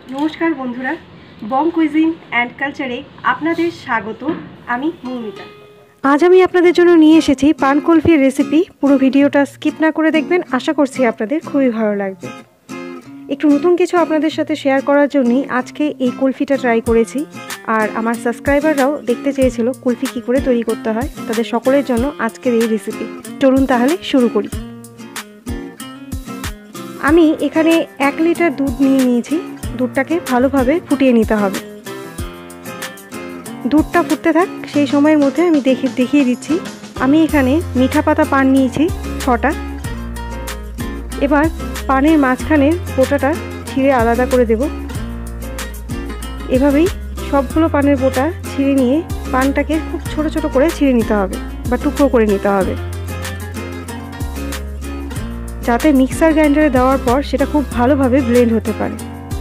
नमस्कार बंधुरा बंग कुइजिन एंड कल्चारे आपनादेर स्वागत। आमी मौमिता। आज आमी आपनादेर जोन्नो निये एसेछि पान कुल्फिर रेसिपि। पुरो भिडियोटा स्किप ना करे देखबेन। आशा करछि आपनादेर खुबই भालो लागबे। एकटु नतुन किछु आपनादेर साथे शेयार करार जोन्नोई आजके एई कुल्फिटा ट्राई करेछि। आर आमार सबस्क्राइबारराও देखते चेयेछिलो कुल्फि कि करे तैरि करते हय। तादेर सकलेर जोन्नो आजकेर एई रेसिपि। चलुन ताहले शुरु करि। आमी एखाने 1 लिटार दूध निये निয়েছি। दूधटाके भालोभाবে फुटिয়ে নিতে হবে। दूधटा ফুটতে থাক, সেই সময়ের মধ্যে আমি দেখিয়ে দিচ্ছি। আমি এখানে মিঠা পাতা পান নিয়েছি 6টা। এবার পানের মাঝখানের বোটাটা ছিঁড়ে আলাদা করে দেব। এভাবেই সবগুলো পানের বোটা ছিঁড়ে নিয়ে পানটাকে খুব ছোট ছোট করে ছিঁড়ে নিতে হবে বা টুকরো করে নিতে হবে, যাতে মিক্সার গ্রাইন্ডারে দেওয়ার পর সেটা খুব ভালোভাবে ব্লেন্ড হতে পারে।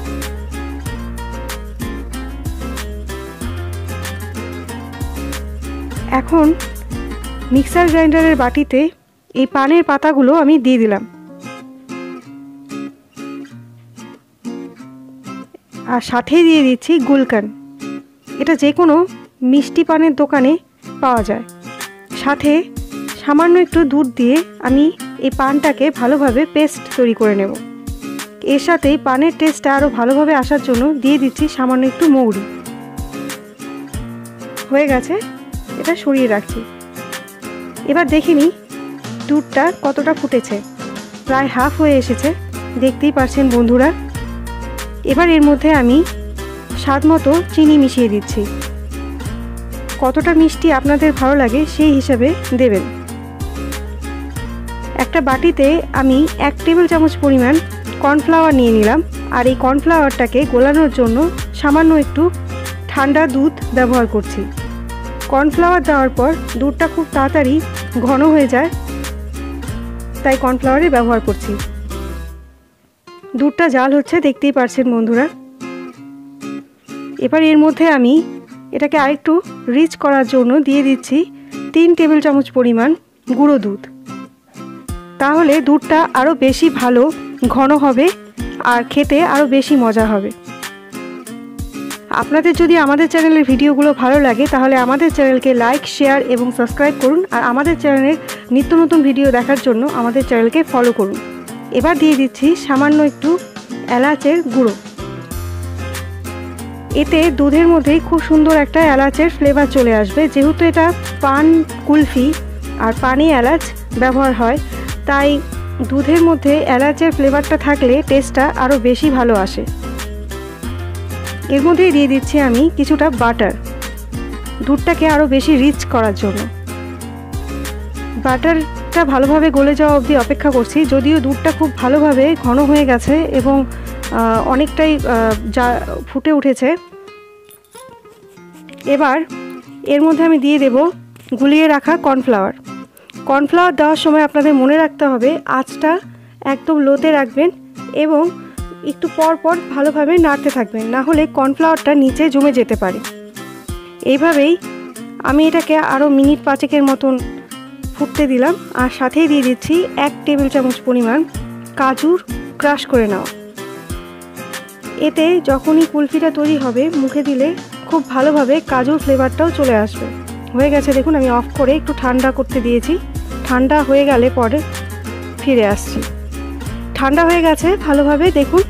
এখন মিক্সার গ্রাইন্ডারের বাটিতে এই পানের পাতাগুলো আমি দিয়ে দিলাম, আর সাথেই দিয়ে দিচ্ছি গুলকান। এটা যে কোনো মিষ্টি পানের দোকানে পাওয়া যায়। সাথে সামান্য একটু দুধ দিয়ে আমি এই পানটাকে ভালোভাবে পেস্ট তৈরি করে নেব। এর সাথেই পানের টেস্টটা আরও ভালোভাবে আসার জন্য দিয়ে দিচ্ছি সামান্য একটু মৌরি। হয়ে গেছে, এটা সরিয়ে রাখছি। এবার দেখিনি দুধটা কতটা ফুটেছে, প্রায় হাফ হয়ে এসেছে, দেখতেই পাচ্ছেন বন্ধুরা। এবার এর মধ্যে আমি স্বাদ মতো চিনি মিশিয়ে দিচ্ছি। কতটা মিষ্টি আপনাদের ভালো লাগে সেই হিসাবে দেবেন। একটা বাটিতে আমি 1 টেবিল চামচ পরিমাণ কর্নফ্লাওয়ার নিয়ে নিলাম। আর এই কর্নফ্লাওয়ারটাকে গোলানোর জন্য সামান্য একটু ঠান্ডা দুধ ব্যবহার করছি। কর্নফ্লাওয়ার দেওয়ার পর দুধটা খুব তাড়াতাড়ি ঘন হয়ে যায়, তাই কর্নফ্লাওয়ারই ব্যবহার করছি। দুধটা জাল হচ্ছে, দেখতেই পাচ্ছেন বন্ধুরা। এবার এর মধ্যে আমি এটাকে আরেকটু রিচ করার জন্য দিয়ে দিচ্ছি 3 টেবিল চামচ পরিমাণ গুঁড়ো দুধ। তাহলে দুধটা আরও বেশি ভালো ঘন হবে আর খেতে আরও বেশি মজা হবে। আপনাদের যদি আমাদের চ্যানেলের ভিডিওগুলো ভালো লাগে তাহলে আমাদের চ্যানেলকে লাইক, শেয়ার এবং সাবস্ক্রাইব করুন। আর আমাদের চ্যানেলের নিত্য নতুন ভিডিও দেখার জন্য আমাদের চ্যানেলকে ফলো করুন। এবার দিয়ে দিচ্ছি সামান্য একটু এলাচের গুঁড়ো। এতে দুধের মধ্যেই খুব সুন্দর একটা এলাচের ফ্লেভার চলে আসবে। যেহেতু এটা পান কুলফি আর পানে এলাচ ব্যবহার হয়, তাই দুধের মধ্যে এলাচের ফ্লেভারটা থাকলে টেস্টটা আরও বেশি ভালো আসে। এর মধ্যেই দিয়ে দিচ্ছি আমি কিছুটা বাটার, দুধটাকে আরও বেশি রিচ করার জন্য। বাটারটা ভালোভাবে গলে যাওয়া অবধি অপেক্ষা করছি। যদিও দুধটা খুব ভালোভাবে ঘন হয়ে গেছে এবং অনেকটাই যা ফুটে উঠেছে। এবার এর মধ্যে আমি দিয়ে দেব গুলিয়ে রাখা কর্নফ্লাওয়ার। কর্নফ্লাওয়ার দেওয়ার সময় আপনাদের মনে রাখতে হবে আঁচটা একদম লোতে রাখবেন এবং একটু পর পর ভালোভাবে নাড়তে থাকবেন, না হলে কর্নফ্লাওয়ারটা নিচে জমে যেতে পারে। এইভাবেই আমি এটাকে আরও মিনিট 5 মতন ফুটতে দিলাম। আর সাথেই দিয়ে দিচ্ছি 1 টেবিল চামচ পরিমাণ কাজুর ক্রাশ করে নেওয়া। এতে যখনই কুলফিটা তৈরি হবে মুখে দিলে খুব ভালোভাবে কাজুর ফ্লেভারটাও চলে আসবে। হয়ে গেছে, দেখুন আমি অফ করে একটু ঠান্ডা করতে দিয়েছি। ঠান্ডা হয়ে গেলে পরে ফিরে আসছি। ঠান্ডা হয়ে গেছে ভালোভাবে, দেখুন।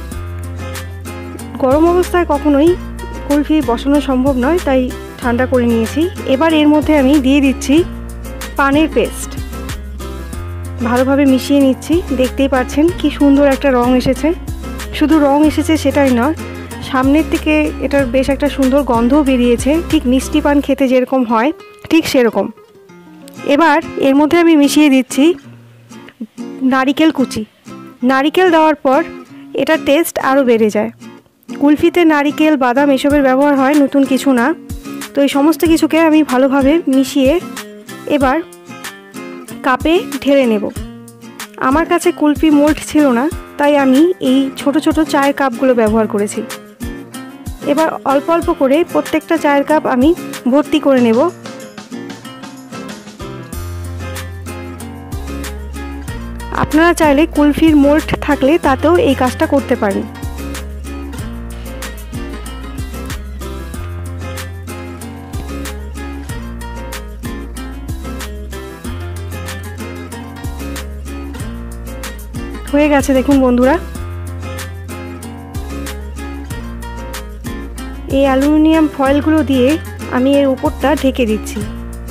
গরম অবস্থায় কখনোই কুলফি বসানো সম্ভব নয়, তাই ঠান্ডা করে নিয়েছি। এবার এর মধ্যে আমি দিয়ে দিচ্ছি পানের পেস্ট। ভালোভাবে মিশিয়ে নিচ্ছি। দেখতেই পাচ্ছেন কি সুন্দর একটা রং এসেছে। শুধু রং এসেছে সেটাই নয়, সামনের থেকে এটার বেশ একটা সুন্দর গন্ধও বেরিয়েছে। ঠিক মিষ্টি পান খেতে যেরকম হয় ঠিক সেরকম। এবার এর মধ্যে আমি মিশিয়ে দিচ্ছি নারিকেল কুচি। নারিকেল দেওয়ার পর এটার টেস্ট আরও বেড়ে যায়। কুলফিতে নারিকেল, বাদাম এসবের ব্যবহার হয়, নতুন কিছু না। তো এই সমস্ত কিছুকে আমি ভালোভাবে মিশিয়ে এবার কাপে ঢেলে নেব। আমার কাছে কুলফি মোল্ড ছিল না, তাই আমি এই ছোট ছোট চায়ের কাপগুলো ব্যবহার করেছি। এবার অল্প অল্প করে প্রত্যেকটা চায়ের কাপ আমি ভর্তি করে নেব। আপনারা চাইলে কুলফির মোল্ড থাকলে তাতেও এই কাজটা করতে পারেন। হয়ে গেছে দেখুন বন্ধুরা। এই অ্যালুমিনিয়াম ফয়েলগুলো দিয়ে আমি এর উপরটা ঢেকে দিচ্ছি।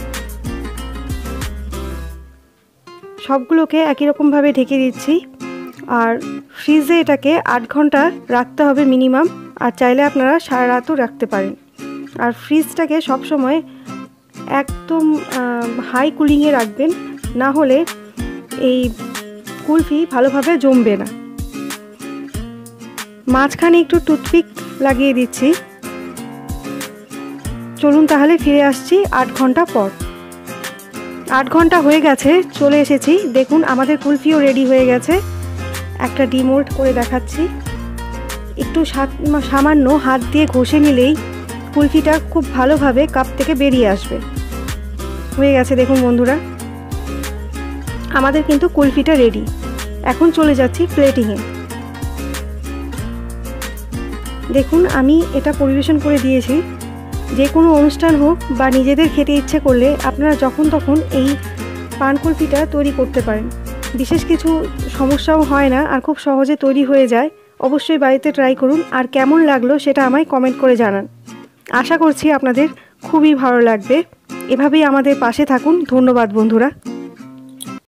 সবগুলোকে একই রকমভাবে ঢেকে দিচ্ছি। আর ফ্রিজে এটাকে 8 ঘন্টা রাখতে হবে মিনিমাম, আর চাইলে আপনারা সারা রাতও রাখতে পারেন। আর ফ্রিজটাকে সবসময় একদম হাই কুলিংয়ে রাখবেন, না হলে এই কুলফি ভালোভাবে জমবে না। মাঝখানে একটু টুথপিক লাগিয়ে দিচ্ছি। চলুন তাহলে ফিরে আসছি 8 ঘন্টা পর। 8 ঘন্টা হয়ে গেছে, চলে এসেছি। দেখুন আমাদের কুলফিও রেডি হয়ে গেছে। একটা ডিমোল্ড করে দেখাচ্ছি। একটু সামান্য হাত দিয়ে ঘষে নিলেই কুলফিটা খুব ভালোভাবে কাপ থেকে বেরিয়ে আসবে। হয়ে গেছে দেখুন বন্ধুরা, আমাদের কিন্তু কুলফিটা রেডি। এখন চলে যাচ্ছি প্লেটিংয়ে। দেখুন আমি এটা পরিবেশন করে দিয়েছি। যে কোনো অনুষ্ঠান হোক বা নিজেদের খেতে ইচ্ছে করলে আপনারা যখন তখন এই পান কুলফিটা তৈরি করতে পারেন। বিশেষ কিছু সমস্যাও হয় না, আর খুব সহজে তৈরি হয়ে যায়। অবশ্যই বাড়িতে ট্রাই করুন, আর কেমন লাগলো সেটা আমায় কমেন্ট করে জানান। আশা করছি আপনাদের খুবই ভালো লাগবে। এভাবেই আমাদের পাশে থাকুন। ধন্যবাদ বন্ধুরা।